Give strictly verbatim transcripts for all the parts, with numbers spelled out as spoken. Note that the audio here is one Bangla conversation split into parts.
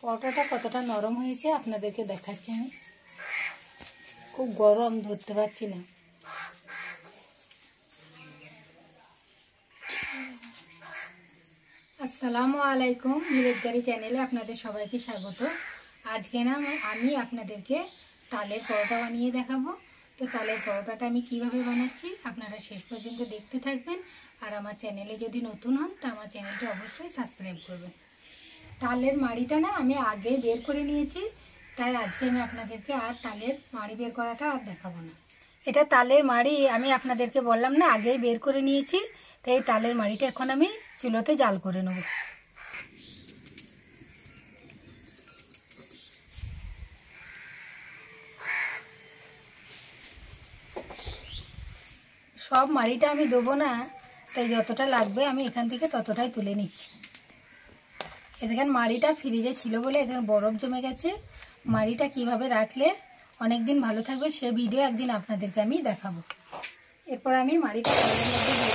পরোটাটা কতটা নরম হয়েছে আপনাদেরকে দেখাচ্ছি আমি। খুব গরম, ধরতে পারছি না। আসসালামু আলাইকুম, ভিলেজগাড়ি চ্যানেলে আপনাদের সবাইকে স্বাগত। আজকে না আমি আপনাদেরকে তালের পরোটা বানিয়ে দেখাবো। তো তালের পরোটাটা আমি কিভাবে বানাচ্ছি আপনারা শেষ পর্যন্ত দেখতে থাকবেন। আর আমার চ্যানেলে যদি নতুন হন তো আমার চ্যানেলটা অবশ্যই সাবস্ক্রাইব করবেন। তালের মাড়িটা না আমি আগে বের করে নিয়েছি, তাই আজকে আমি আপনাদেরকে আর তালের মাড়ি বের করাটা আর দেখাবো না। এটা তালের মাড়ি আমি আপনাদেরকে বললাম না আগেই বের করে নিয়েছি, তাই তালের মাড়িটা এখন আমি চুলোতে জাল করে নেব। সব মাড়িটা আমি দেবো না, তাই যতটা লাগবে আমি এখান থেকে ততটাই তুলে নিচ্ছি। এ দেখেন মাড়িটা ফ্রিজে ছিল বলে এখানে বরফ জমে গেছে। মাড়িটা কিভাবে রাখলে অনেক দিন ভালো থাকবে সে ভিডিও একদিন আপনাদেরকে আমি দেখাবো। এরপর আমি মাড়িটা কড়াইয়ের মধ্যে দিয়ে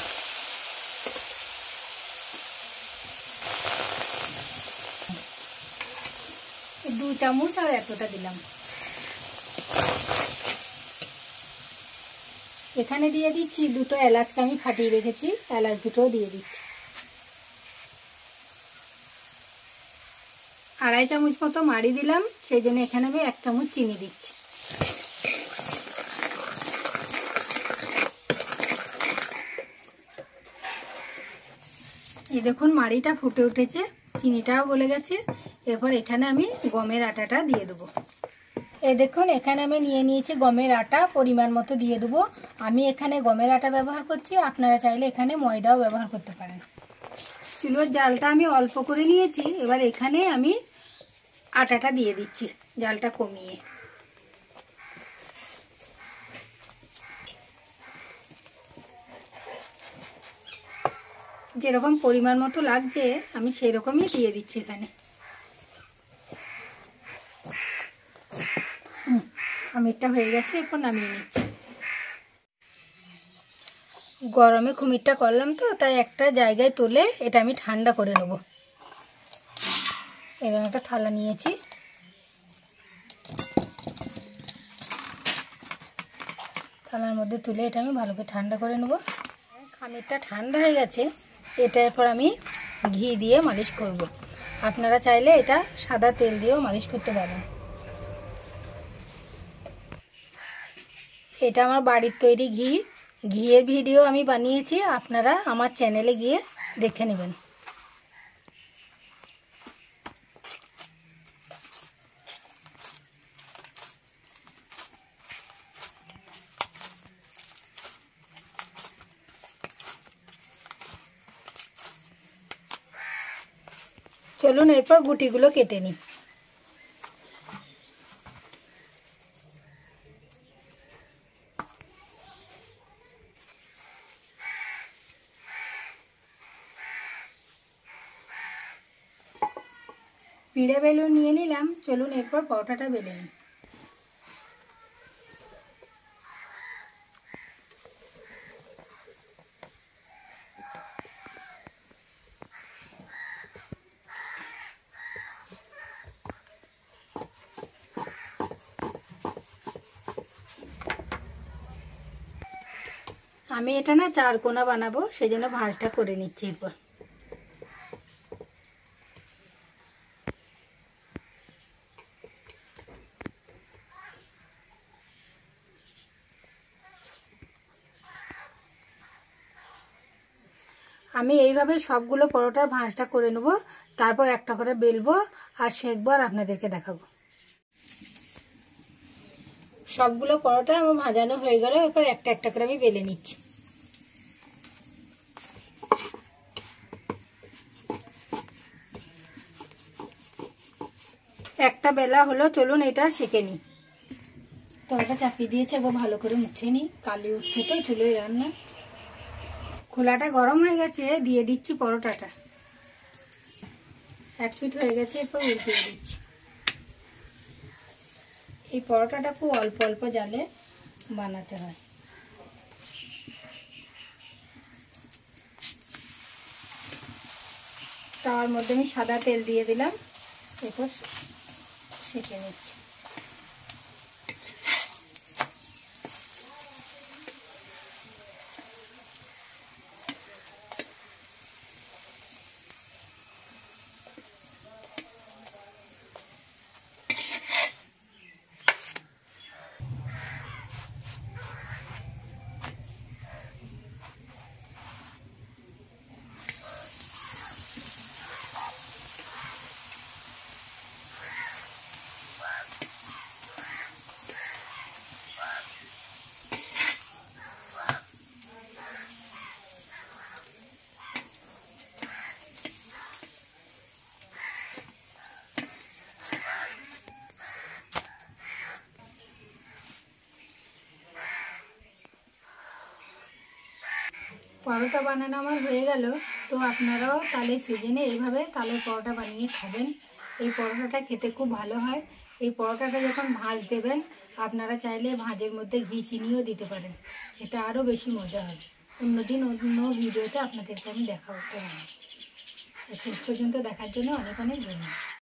দিচ্ছি। দু চামচ আর এতটা দিলাম। এখানে দিয়ে দিচ্ছি দুটো এলাচকে আমি ফাটিয়ে রেখেছি, এলাচ দুটোও দিয়ে দিচ্ছি। আড়াই চামচ মতো মাড়ি দিলাম, সেই জন্য এখানে আমি এক চামচ চিনি দিচ্ছি। এই দেখুন মাড়িটা ফুটে উঠেছে, চিনিটাও গলে গেছে। এরপর এখানে আমি গমের আটাটা দিয়ে দেবো। এই দেখুন এখানে আমি নিয়ে নিয়েছি গমের আটা, পরিমাণ মতো দিয়ে দেবো। আমি এখানে গমের আটা ব্যবহার করছি, আপনারা চাইলে এখানে ময়দাও ব্যবহার করতে পারেন। চুলোর জালটা আমি অল্প করে নিয়েছি, এবার এখানে আমি আটাটা দিয়ে দিচ্ছি জালটা কমিয়ে। যেরকম পরিমাণ মতো লাগছে আমি সেই রকমই দিয়ে দিচ্ছি এখানে। খুমিরটা হয়ে গেছে, এরপর নামিয়ে নিচ্ছি। গরমে খুমিরটা করলাম তো, তাই একটা জায়গায় তুলে এটা আমি ঠান্ডা করে নেব। এরকম একটা থালা নিয়েছি, থালার মধ্যে তুলে এটা আমি ভালো করে ঠান্ডা করে নেব। খামিরটা ঠান্ডা হয়ে গেছে, এটা এরপর আমি ঘি দিয়ে মালিশ করব। আপনারা চাইলে এটা সাদা তেল দিয়েও মালিশ করতে পারেন। এটা আমার বাড়ির তৈরি ঘি, ঘিয়ের ভিডিও আমি বানিয়েছি, আপনারা আমার চ্যানেলে গিয়ে দেখে নেবেন। চলুন এরপর গুটিগুলো কেটে নিই। পিড়ে বেলুন নিয়ে নিলাম, চলুন এরপর পরোটাটা বেলে নিই। আমি এটা না চার কোনা বানাবো, সেই জন্য ভাঁজটা করে নিচ্ছি। এরপর আমি এইভাবে সবগুলো পরোটার ভাঁজটা করে নেব, তারপর একটা করে বেলবো আর সেঁকবো আর আপনাদেরকে দেখাবো। সবগুলো পরোটা আমার ভাজানো হয়ে গেল, এরপর একটা একটা করে আমি বেলে নিচ্ছি। একটা বেলা হলো, চলুন এটা সেঁকে নিই। তলাটা চাপিয়ে দিয়েছে, একবার ভালো করে মুছে নিই, কালি উঠছে তো চুলোয় রান্না। খোলাটা গরম হয়ে গেছে, দিয়ে দিচ্ছি পরোটাটা। এক পিঠ হয়ে গেছে, এরপর উল্টিয়ে দিচ্ছি। এই পরোটাটা খুব অল্প অল্প জালে বানাতে হয়। তার মধ্যে আমি সাদা তেল দিয়ে দিলাম। এরপর সেঁকে নিচ্ছি। পরোটা বানানো আমার হয়ে গেল। তো আপনারাও তালের সিজনে এইভাবে তালের পরোটা বানিয়ে খাবেন। এই পরোটাটা খেতে খুব ভালো হয়। এই পরোটাটা যখন ভাঁজ দেবেন, আপনারা চাইলে ভাঁজের মধ্যে ঘি চিনিও দিতে পারেন, খেতে আরও বেশি মজা হবে। অন্যদিন অন্য ভিডিওতে আপনাদেরকে আমি দেখাবো। শেষ পর্যন্ত দেখার জন্য অনেক অনেক ধন্যবাদ।